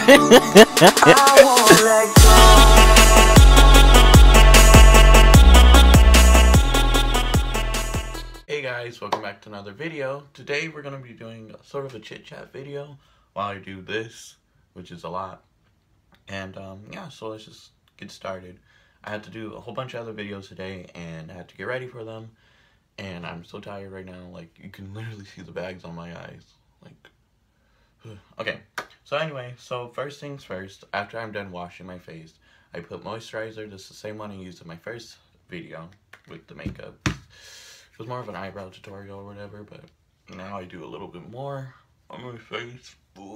Hey guys, welcome back to another video. Today we're going to be doing sort of a chit chat video while I do this, which is a lot. And yeah, so let's just get started. I had to do a whole bunch of other videos today and I had to get ready for them. And I'm so tired right now, like you can literally see the bags on my eyes. Like, okay, so anyway, so first things first, after I'm done washing my face, I put moisturizer, just the same one I used in my first video with the makeup. It was more of an eyebrow tutorial or whatever, but now I do a little bit more on my face.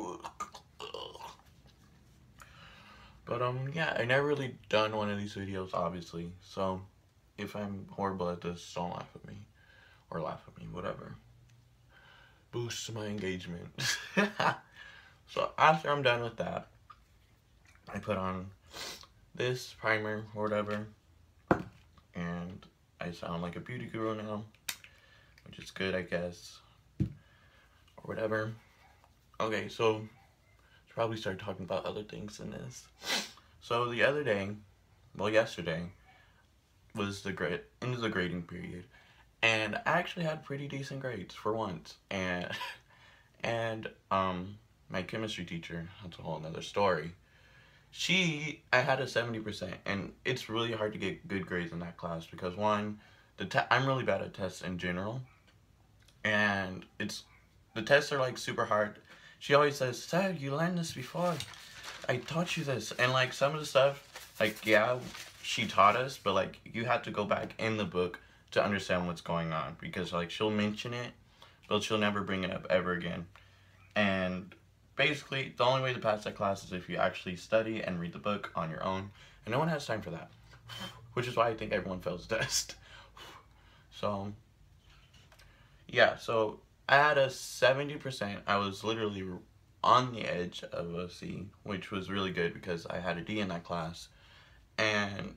But yeah, I never really done one of these videos, obviously, so if I'm horrible at this, don't laugh at me. Or laugh at me, whatever. Boost my engagement. So after I'm done with that, I put on this primer or whatever, and I sound like a beauty guru now, which is good, I guess, or whatever. Okay, so let's probably start talking about other things than this. So the other day, well, yesterday was the end of the grading period, and I actually had pretty decent grades for once. And my chemistry teacher, that's a whole nother story. I had a 70%, and it's really hard to get good grades in that class because one, I'm really bad at tests in general, and the tests are like super hard. She always says, "Sir, you learned this before. I taught you this," and like some of the stuff, like yeah, she taught us, but like you have to go back in the book to understand what's going on, because like she'll mention it, but she'll never bring it up ever again. And basically, the only way to pass that class is if you actually study and read the book on your own, and no one has time for that, which is why I think everyone fails the test. So yeah, so I had a 70%. I was literally on the edge of a C, which was really good because I had a D in that class. And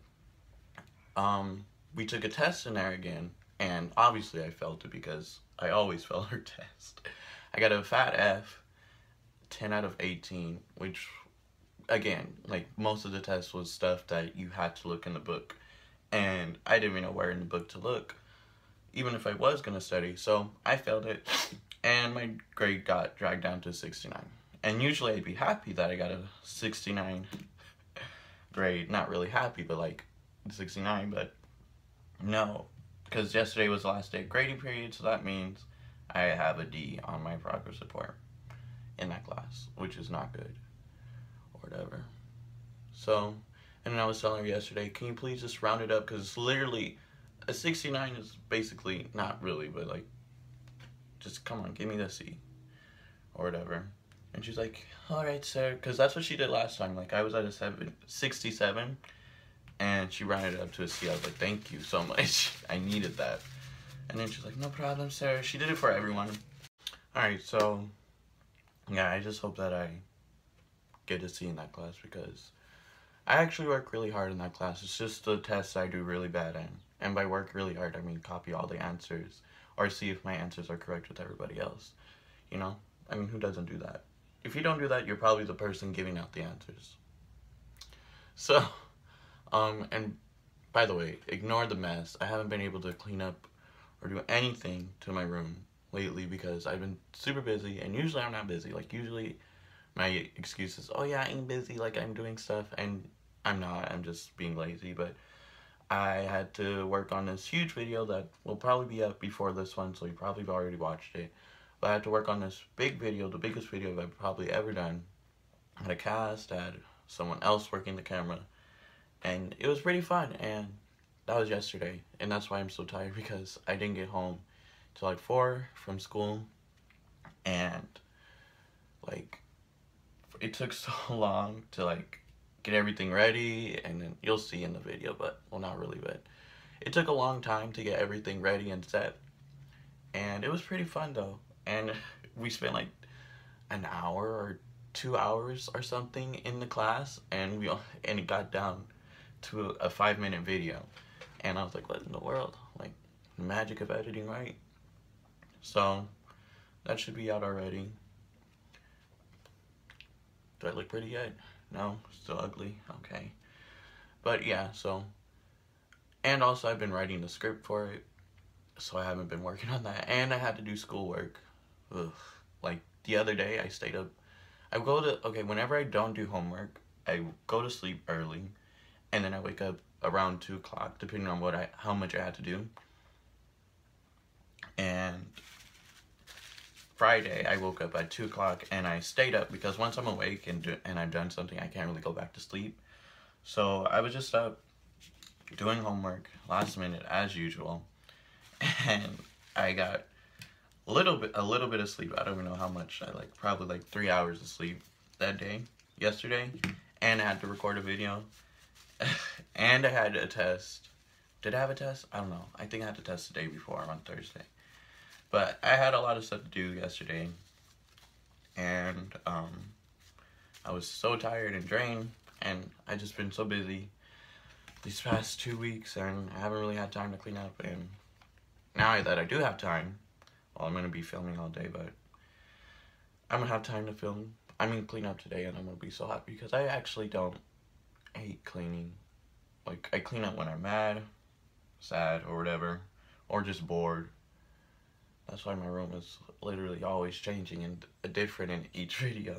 we took a test in there again, and obviously I failed it because I always fail her test. I got a fat F, 10 out of 18, which again, like most of the test was stuff that you had to look in the book, and I didn't even know where in the book to look, even if I was gonna study. So I failed it, and my grade got dragged down to 69. And usually I'd be happy that I got a 69 grade. Not really happy, but like 69, but no, because yesterday was the last day of grading period, so that means I have a D on my progress report in that class, which is not good, or whatever. So, and then I was telling her yesterday, can you please just round it up, because literally, a 69 is basically, not really, but like, just come on, give me the C, or whatever. And she's like, alright sir, because that's what she did last time. Like, I was at a 67, and she rounded it up to a C. I was like, thank you so much, I needed that. And then she's like, no problem sir. She did it for everyone. Alright, so yeah, I just hope that I get a C in that class, because I actually work really hard in that class. It's just the tests I do really bad in. And by work really hard, I mean copy all the answers, or see if my answers are correct with everybody else. You know? I mean, who doesn't do that? If you don't do that, you're probably the person giving out the answers. So, and by the way, ignore the mess. I haven't been able to clean up or do anything to my room lately because I've been super busy, and usually I'm not busy. Like, usually my excuse is, oh yeah, I'm busy, like I'm doing stuff, and I'm not. I'm just being lazy. But I had to work on this huge video that will probably be up before this one, so you probably have already watched it. But I had to work on this big video, the biggest video I've probably ever done. I had a cast, I had someone else working the camera, and it was pretty fun. And that was yesterday, and that's why I'm so tired, because I didn't get home till like 4 from school, and like it took so long to like get everything ready, and then you'll see in the video, but well, not really, but it took a long time to get everything ready and set, and it was pretty fun though. And we spent like an hour or 2 hours or something in the class, and it got down to a 5-minute video, and I was like, what in the world? Like, the magic of editing, right? So that should be out already. Do I look pretty yet? No? Still ugly? Okay. But yeah, so. And also, I've been writing the script for it, so I haven't been working on that. And I had to do schoolwork. Ugh. Like, the other day, I stayed up. Okay, whenever I don't do homework, I go to sleep early, and then I wake up around 2 o'clock, depending on how much I had to do. And Friday, I woke up at 2 o'clock, and I stayed up, because once I'm awake and I've done something, I can't really go back to sleep. So I was just up doing homework last minute as usual, and I got a little bit of sleep. I don't even know how much. Probably like 3 hours of sleep that day, yesterday, and I had to record a video, and I had a test. Did I have a test? I don't know. I think I had a test the day before on Thursday, but I had a lot of stuff to do yesterday, and I was so tired and drained, and I just been so busy these past 2 weeks, and I haven't really had time to clean up. And now that I do have time, well, I'm gonna be filming all day, but I'm gonna have time to clean up today, and I'm gonna be so happy, because I actually don't hate cleaning. Like, I clean up when I'm mad, sad, or whatever, or just bored. That's why my room is literally always changing and different in each video.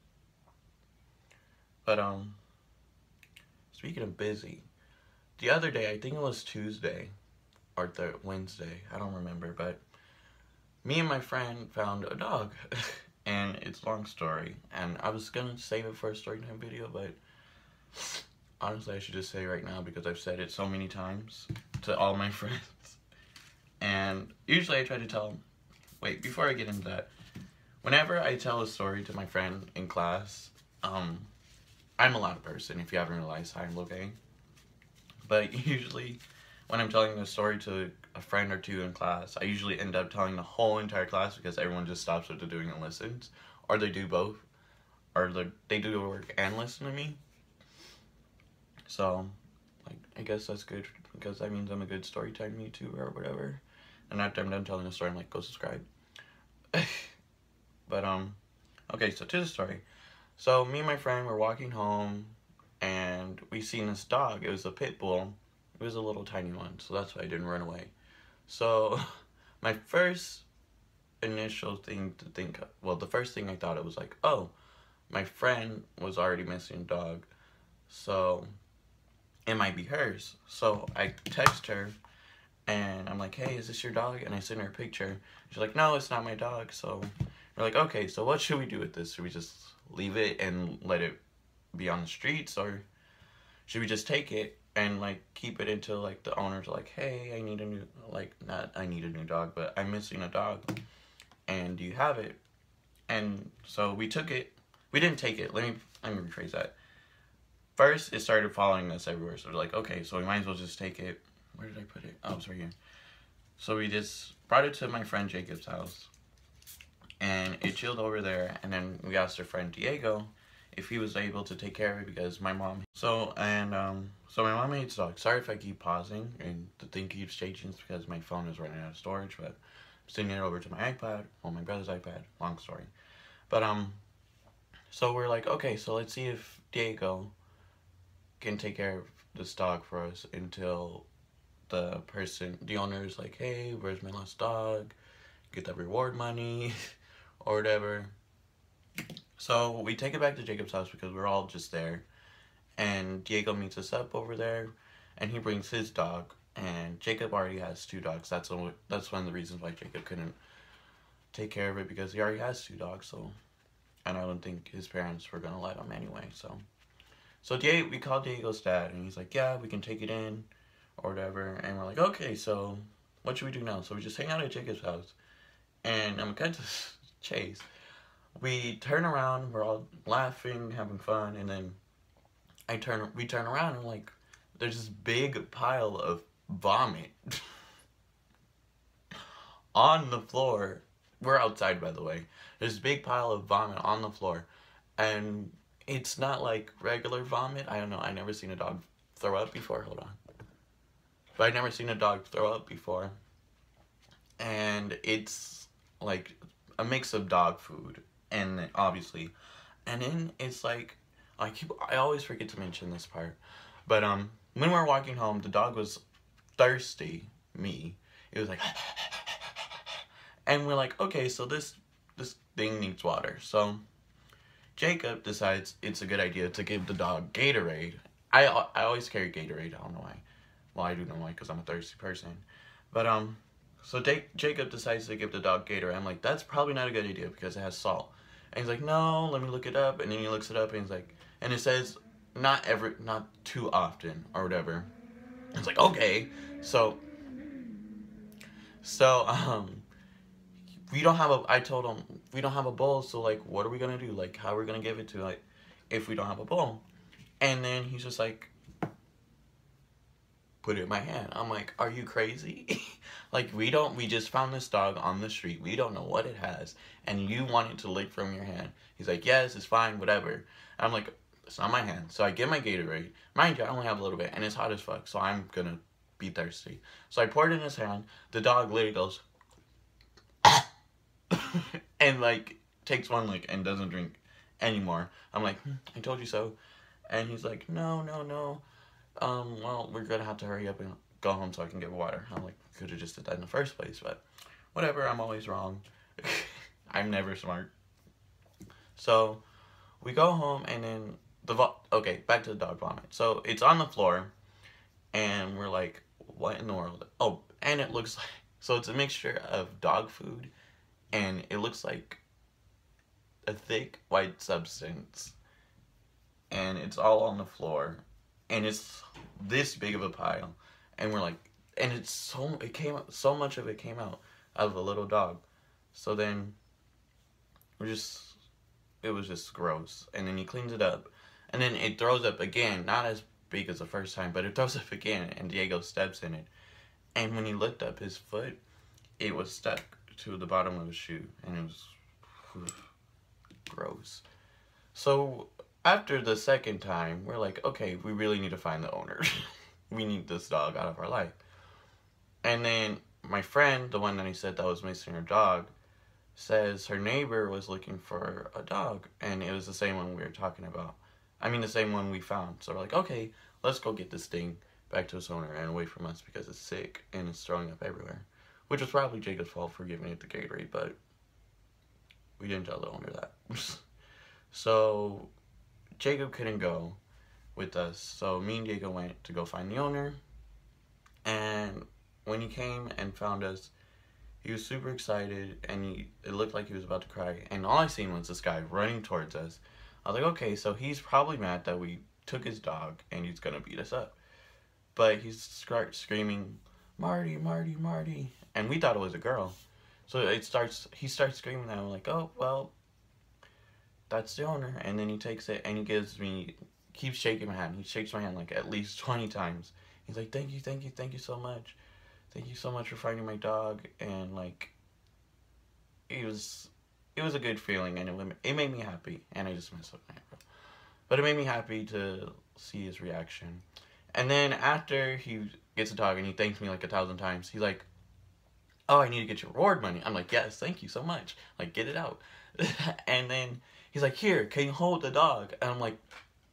But speaking of busy, the other day, I think it was Tuesday or Wednesday, I don't remember, but me and my friend found a dog. And it's a long story, and I was gonna save it for a story time video, but honestly, I should just say it right now, because I've said it so many times to all my friends. And usually I try to tell them, wait, before I get into that, whenever I tell a story to my friend in class, I'm a loud person, if you haven't realized. Hi, I'm okay. But usually, when I'm telling a story to a friend or two in class, I usually end up telling the whole entire class, because everyone just stops what they're doing and listens. Or they do both. Or they do the work and listen to me. So, like, I guess that's good, because that means I'm a good story time YouTuber or whatever. And after I'm done telling the story, I'm like, go subscribe. But, okay, so to the story. So, me and my friend were walking home, and we seen this dog. It was a pit bull. It was a little tiny one, so that's why I didn't run away. So, my first initial thing to think of, well, the first thing I thought, it was like, oh, my friend was already missing a dog, so it might be hers. So I text her, and I'm like, hey, is this your dog? And I send her a picture. She's like, no, it's not my dog. So we're like, okay, so what should we do with this? Should we just leave it and let it be on the streets, or should we just take it and, like, keep it until, like, the owners are like, hey, I need a new, like, not I need a new dog, but I'm missing a dog, and do you have it? And so we took it. We didn't take it. Let me rephrase that. First, it started following us everywhere, so we're like, okay, so we might as well just take it. Where did I put it? Oh, it's right here. So we just brought it to my friend Jacob's house, and it chilled over there, and then we asked our friend Diego if he was able to take care of it, because my mom. So my mom hates dogs. Sorry if I keep pausing and the thing keeps changing, it's because my phone is running out of storage, but I'm sending it over to my iPad, well, my brother's iPad, long story. But so we're like, okay, so let's see if Diego can take care of this dog for us until the owner is like, hey, where's my lost dog? Get that reward money or whatever. So we take it back to Jacob's house, because we're all just there, and Diego meets us up over there, and he brings his dog, and Jacob already has 2 dogs. That's one of the reasons why Jacob couldn't take care of it, because he already has 2 dogs. So, and I don't think his parents were gonna let him anyway. So we called Diego's dad, and he's like, yeah, we can take it in or whatever. And we're like, okay, so what should we do now? So we just hang out at Jacob's house, and I'm kind of chase. We turn around, we're all laughing, having fun, and then we turn around, and, like, there's this big pile of vomit on the floor. We're outside, by the way. There's a big pile of vomit on the floor, and it's not like regular vomit. I don't know. I never seen a dog throw up before. Hold on. But I've never seen a dog throw up before, and it's like a mix of dog food, and obviously, And then it's like, I always forget to mention this part, but when we were walking home, the dog was thirsty. It was like, and we're like, okay, so this thing needs water. So Jacob decides it's a good idea to give the dog Gatorade. I always carry Gatorade. I don't know why. Well, I do know why, because I'm a thirsty person. But so Jacob decides to give the dog Gatorade. I'm like, that's probably not a good idea because it has salt. And he's like, no, let me look it up. And then he looks it up and he's like, and it says not too often or whatever. It's like, okay. So we don't have I told him, we don't have a bowl, so like, what are we gonna do? Like, how are we gonna give it to, like, if we don't have a bowl? And then he's just like, put it in my hand. I'm like, are you crazy? Like, we just found this dog on the street. We don't know what it has. And you want it to lick from your hand. He's like, yes, it's fine, whatever. And I'm like, it's not my hand. So I get my Gatorade. Mind you, I only have a little bit, and it's hot as fuck, so I'm gonna be thirsty. So I pour it in his hand. The dog literally goes, and like, takes one lick and doesn't drink anymore. I'm like, I told you so. And he's like, no. Well, we're gonna have to hurry up and go home so I can get water. I'm like, could have just did that in the first place, but whatever, I'm always wrong. I'm never smart. So we go home, and then okay, back to the dog vomit. So it's on the floor, and we're like, what in the world? Oh, and it looks like, so it's a mixture of dog food, and it looks like a thick white substance, and it's all on the floor, and it's this big of a pile, and we're like, and so much of it came out of a little dog. So then it was just gross. And then he cleans it up, and then it throws up again, not as big as the first time, but it throws up again, and Diego steps in it. And when he looked up his foot, it was stuck to the bottom of his shoe, and it was gross. So after the second time, we're like, okay, we really need to find the owner. We need this dog out of our life. And then my friend, the one that he said that was missing her dog, says her neighbor was looking for a dog, and it was the same one we were talking about. I mean, the same one we found. So we're like, okay, let's go get this thing back to its owner and away from us because it's sick and it's throwing up everywhere. Which was probably Jacob's fault for giving it the Gatorade, but we didn't tell the owner that. So Jacob couldn't go with us, so me and Diego went to go find the owner. And when he came and found us, he was super excited, and it looked like he was about to cry. And all I seen was this guy running towards us. I was like, okay, so he's probably mad that we took his dog, and he's gonna beat us up. But he starts screaming, Marty, Marty, Marty. And we thought it was a girl. So he starts screaming that. I'm like, oh, well, that's the owner. And then he takes it, and he keeps shaking my hand. He shakes my hand like at least 20 times. He's like, thank you so much. Thank you so much for finding my dog. And like, it was a good feeling, and it made me happy. And I just messed up my eyebrow. But it made me happy to see his reaction. And then after he gets a dog and he thanks me like 1,000 times, he's like, oh, I need to get your reward money. I'm like, yes, thank you so much. Like, get it out. And then he's like, here, can you hold the dog? And I'm like,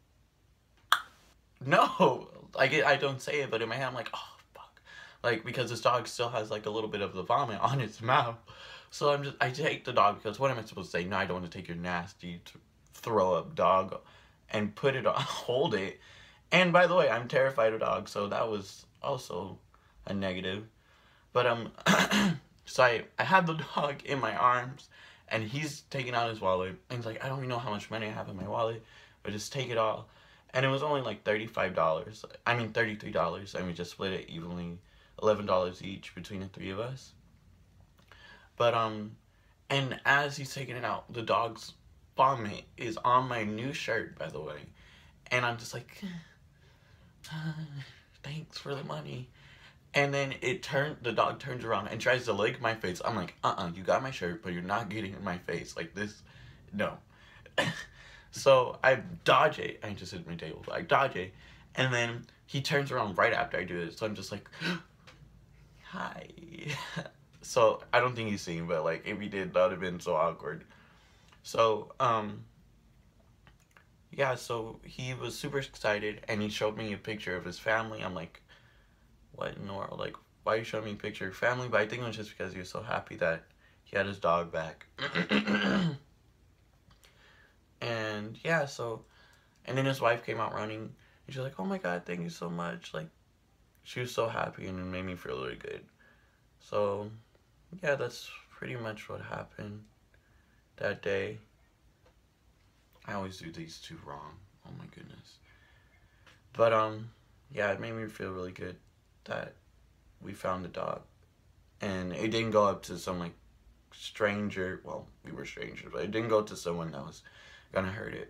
no. I don't say it, but in my head I'm like, oh, fuck. Like, because this dog still has like a little bit of the vomit on its mouth. So I take the dog, because what am I supposed to say? No, I don't want to take your nasty throw up dog and put it on, hold it. And by the way, I'm terrified of dogs, so that was also a negative. But so I have the dog in my arms, and he's taking out his wallet, and he's like, I don't even know how much money I have in my wallet, but just take it all. And it was only like $35. I mean $33, and we just split it evenly, $11 each between the three of us. But and as he's taking it out, the dog's vomit is on my new shirt, by the way. And I'm just like, thanks for the money. And then the dog turns around and tries to lick my face. I'm like, you got my shirt, but you're not getting in my face. Like this, no. So I dodge it. I just hit my table, but I dodge it. And then he turns around right after I do it. So I'm just like, hi. So I don't think he's seen, but like if he did, that would have been so awkward. So, yeah, so he was super excited, and he showed me a picture of his family. I'm like, what in the world? Like, why are you showing me a picture of your family? But I think it was just because he was so happy that he had his dog back. And yeah, so, and then his wife came out running, and she's like, oh my god, thank you so much. Like, she was so happy, and it made me feel really good. So, yeah, that's pretty much what happened that day. I always do these two wrong. Oh my goodness. But, yeah, it made me feel really good that we found the dog. And it didn't go up to some, like, stranger. Well, we were strangers, but it didn't go to someone that was gonna hurt it.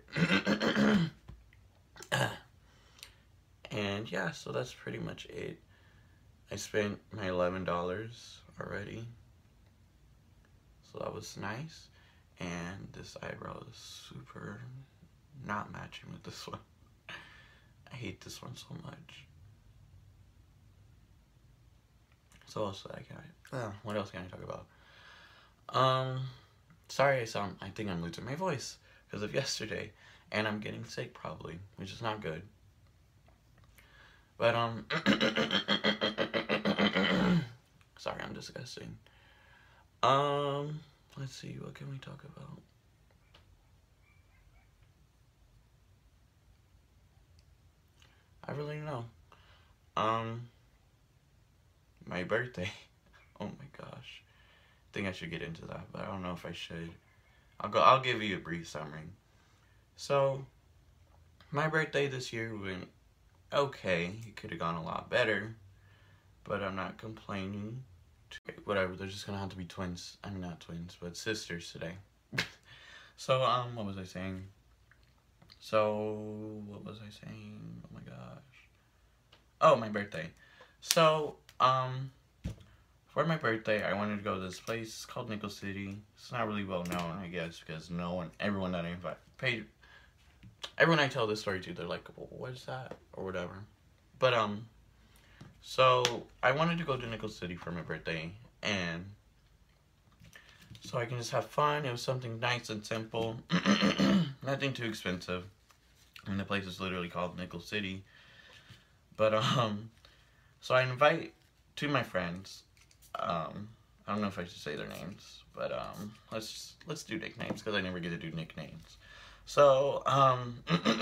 And, yeah, so that's pretty much it. I spent my $11 already. So that was nice. And this eyebrow is super not matching with this one. I hate this one so much. So what else can I talk about? Sorry I think I'm losing my voice because of yesterday. And I'm getting sick probably, which is not good. But, sorry, I'm disgusting. Let's see, what can we talk about? I really don't know. My birthday. Oh my gosh. I think I should get into that, but I don't know if I should. I'll give you a brief summary. So, my birthday this year went okay. It could have gone a lot better, but I'm not complaining. Whatever, they're just gonna have to be twins. I mean, not twins, but sisters today. So, what was I saying? What was I saying? Oh my gosh. Oh, my birthday. So, for my birthday, I wanted to go to this place called Nickel City. It's not really well known, I guess, because everyone that I everyone I tell this story to, they're like, well, what is that? Or whatever. But, so I wanted to go to Nickel City for my birthday, and so I can just have fun. It was something nice and simple. Nothing too expensive. And the place is literally called Nickel City. But, so I invite two of my friends. I don't know if I should say their names, but, let's do nicknames, because I never get to do nicknames. So, I'm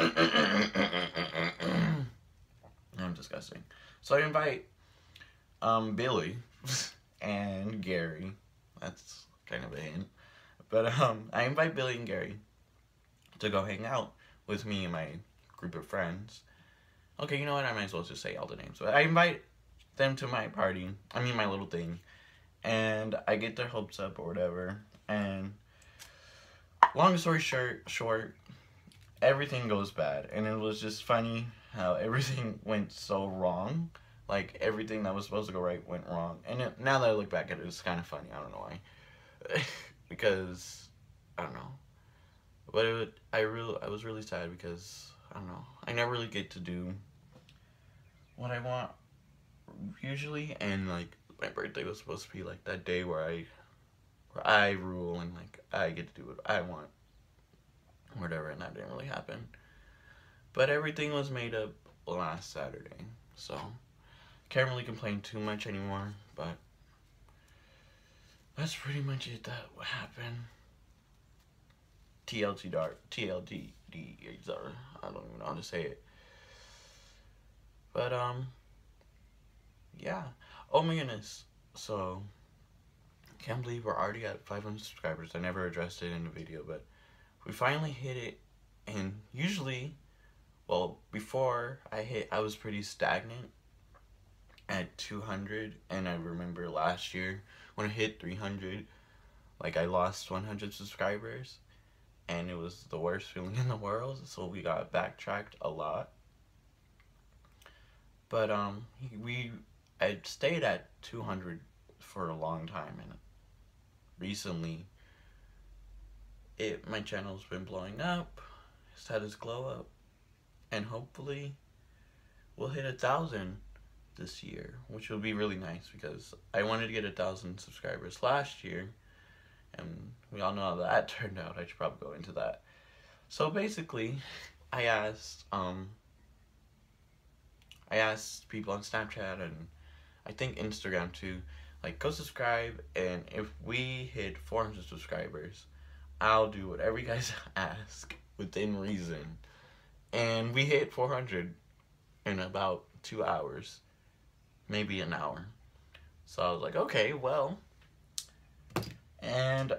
disgusting. So I invite, Billy and Gary. That's kind of a hint. But, I invite Billy and Gary to go hang out with me and my group of friends. Okay, you know what? I might as well just say all the names. But I invite them to my party. I mean, my little thing. And I get their hopes up or whatever. And long story short, everything goes bad. And it was just funny how everything went so wrong. Like, everything that was supposed to go right went wrong. And now that I look back at it, it's kind of funny. I don't know why. Because, I don't know. But I was really sad because, I don't know, I never really get to do what I want usually, and like my birthday was supposed to be like that day where I rule and like I get to do what I want, whatever, and that didn't really happen. But everything was made up last Saturday, so can't really complain too much anymore. But that's pretty much it. That what happened. TLD. I don't even know how to say it. But, yeah. Oh my goodness. So, can't believe we're already at 500 subscribers. I never addressed it in the video, but we finally hit it. And usually, well, before I was pretty stagnant at 200. And I remember last year when I hit 300, like I lost 100 subscribers. And it was the worst feeling in the world, so we got backtracked a lot. But, I stayed at 200 for a long time, and recently, my channel's been blowing up, it's had its glow up, and hopefully, we'll hit 1,000 this year, which will be really nice, because I wanted to get 1,000 subscribers last year, and we all know how that turned out. I should probably go into that. So basically, I asked people on Snapchat and I think Instagram too, like, go subscribe, and if we hit 400 subscribers, I'll do whatever you guys ask within reason. And we hit 400 in about 2 hours, maybe an hour. So I was like, okay, well, and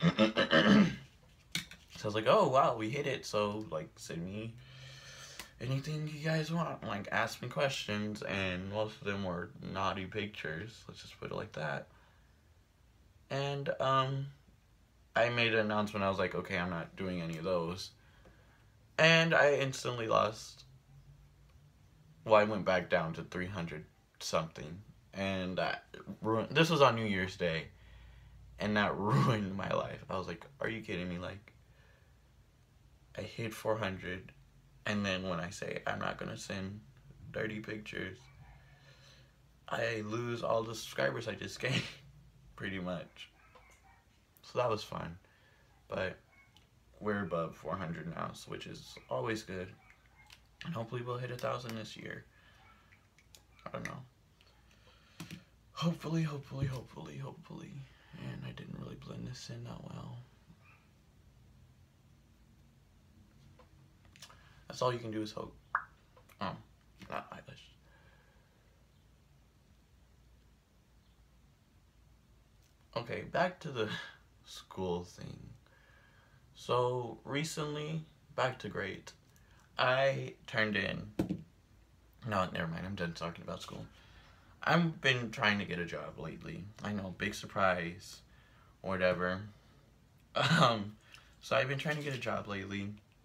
so I was like, oh wow, we hit it. So like, send me anything you guys want, like ask me questions, and most of them were naughty pictures, let's just put it like that. And I made an announcement. I was like, okay, I'm not doing any of those, and I instantly lost. Well, I went back down to 300 something, and that ruined. This was on New Year's Day, and that ruined my life. I was like, are you kidding me? Like, I hit 400, and then when I say I'm not gonna send dirty pictures, I lose all the subscribers I just gained, pretty much. So that was fun, but we're above 400 now, which is always good, and hopefully we'll hit 1,000 this year. I don't know. Hopefully. And I didn't really blend this in that well. That's all you can do is hope. Not eyelash. Okay, back to the school thing. So recently, back to grades. I turned in. No, never mind. I'm done talking about school. I've been trying to get a job lately. I know, big surprise, or whatever. So I've been trying to get a job lately.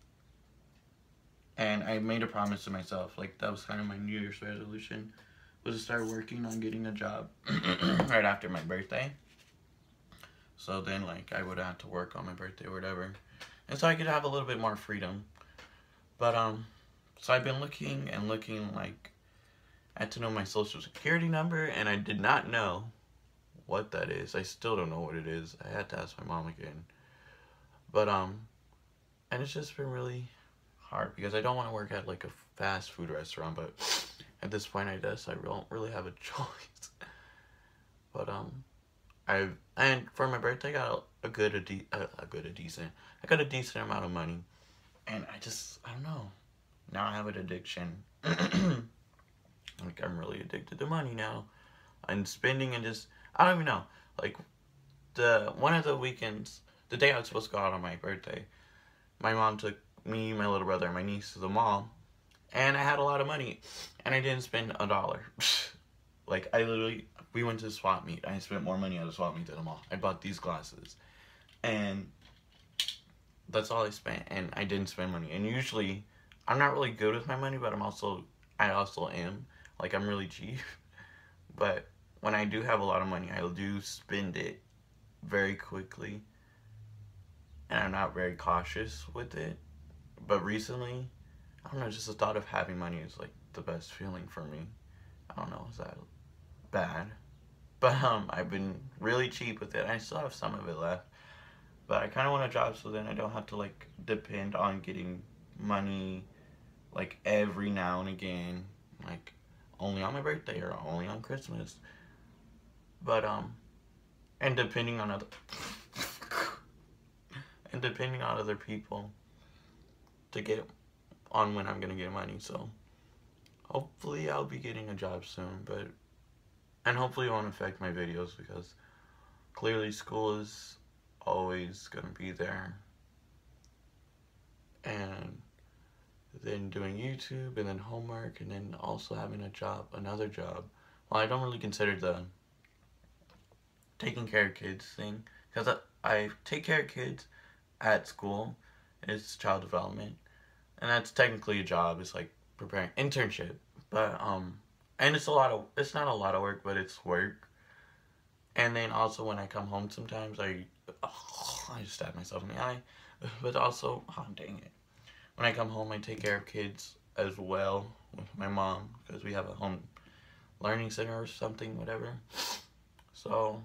And I made a promise to myself, like, that was kind of my New Year's resolution, was to start working on getting a job right after my birthday. So then, like, I would have to work on my birthday or whatever. And so I could have a little bit more freedom. But, so I've been looking and looking, like, I had to know my social security number, and I did not know what that is. I still don't know what it is. I had to ask my mom again. But, and it's just been really hard because I don't want to work at like a fast food restaurant, but at this point I guess I don't really have a choice. But and for my birthday I got I got a decent amount of money, and I don't know, now I have an addiction. Like, I'm really addicted to money now, and spending, and just, I don't even know, like, one of the weekends, the day I was supposed to go out on my birthday, my mom took me, my little brother, and my niece to the mall, and I had a lot of money, and I didn't spend $1. Like, we went to swap meet. I spent more money at a swap meet than the mall. I bought these glasses, and that's all I spent, and I didn't spend money. And usually, I'm not really good with my money, but I also am. Like, I'm really cheap. But when I do have a lot of money, I do spend it very quickly, and I'm not very cautious with it. But recently, I don't know, just the thought of having money is like the best feeling for me. I don't know, is that bad? But I've been really cheap with it. I still have some of it left. But I kind of want a job so then I don't have to like depend on getting money like every now and again, like only on my birthday or only on Christmas. But and depending on other people to get on when I'm gonna get money. So hopefully I'll be getting a job soon, and hopefully it won't affect my videos, because clearly school is always gonna be there, and then doing YouTube, and then homework, and then also having another job. Well, I don't really consider the taking care of kids thing, because I take care of kids at school. It's child development, and that's technically a job. It's like preparing internship, but and it's not a lot of work, but it's work. And then also when I come home sometimes, I just stabbed myself in the eye. But also, oh dang it, when I come home I take care of kids as well with my mom, because we have a home learning center or something, whatever. So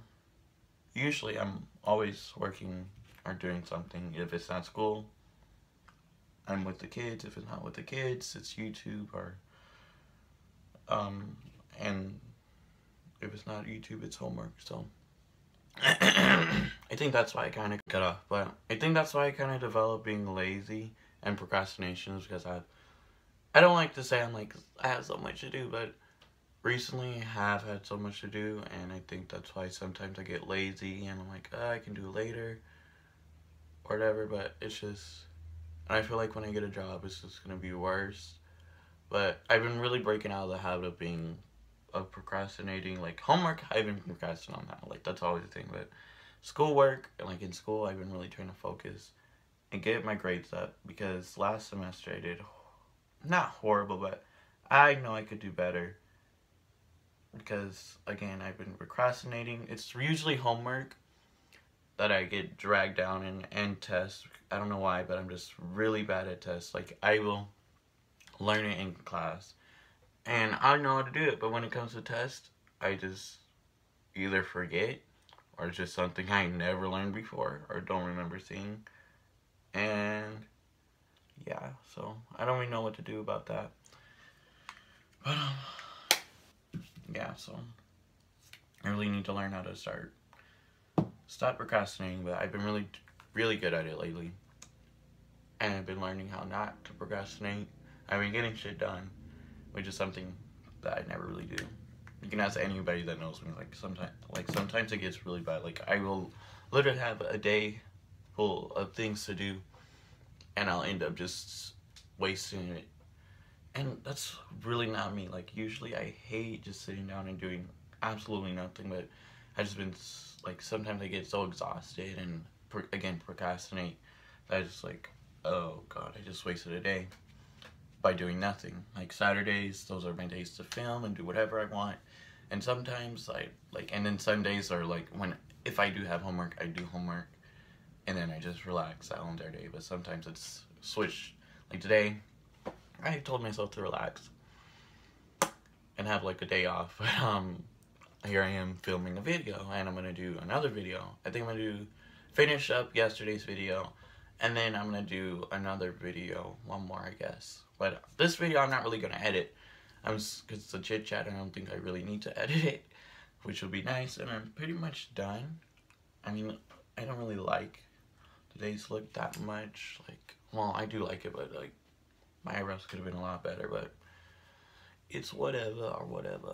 usually I'm always working or doing something if it's not school. I'm with the kids. If it's not with the kids, it's YouTube or and if it's not YouTube, it's homework. So I think that's why I kind of got off. But I think that's why I kind of developed being lazy and procrastination is because I don't like to say I have so much to do, but recently I have had so much to do, and I think that's why sometimes I get lazy and I'm like, I can do it later or whatever. But it's just, and I feel like when I get a job, it's just gonna be worse. But I've been really breaking out of the habit of procrastinating. Like homework, I've been procrastinating on that. Like that's always the thing. But schoolwork, like in school, I've been really trying to focus and get my grades up because last semester I did not horrible, but I know I could do better because again I've been procrastinating. It's usually homework that I get dragged down in and tests. I don't know why, but I'm just really bad at tests. Like I will learn it in class and I know how to do it, but when it comes to tests, I just either forget or it's just something I never learned before or don't remember seeing. And yeah, so I don't really know what to do about that. But yeah, so I really need to learn how to stop procrastinating, but I've been really good at it lately. And I've been learning how not to procrastinate. I've been getting shit done, which is something that I never really do. You can ask anybody that knows me, sometimes it gets really bad. Like I will literally have a day full of things to do and I'll end up just wasting it. And that's really not me. Like usually I hate just sitting down and doing absolutely nothing, but I just been like sometimes I get so exhausted and again procrastinate that I just like, oh god, I just wasted a day by doing nothing. Like Saturdays, those are my days to film and do whatever I want. And sometimes and then Sundays are like when if I do have homework, I do homework and then I just relax that whole entire day. But sometimes it's switched. Like today, I told myself to relax and have like a day off. But here I am filming a video and I'm gonna do another video. I think I'm gonna finish up yesterday's video and then I'm gonna do another video, one more I guess. But this video I'm not really gonna edit. Cause it's a chit chat and I don't think I really need to edit it, which will be nice. And I'm pretty much done. I mean, I don't really like today's look that much. Like, well, I do like it, but like my eyebrows could have been a lot better, but it's whatever or whatever.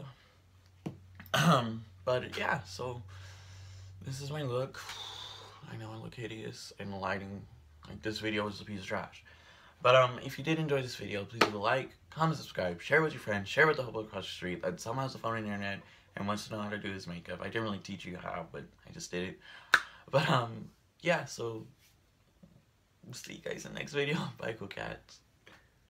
But yeah, so this is my look. I know I look hideous and the lighting, like this video is a piece of trash. But if you did enjoy this video, please leave a like, comment, subscribe, share with your friends, share with the hobo across the street that somehow has a phone on the internet and wants to know how to do his makeup. I didn't really teach you how, but I just did it. But yeah, so see you guys in the next video. Bye, cool cats.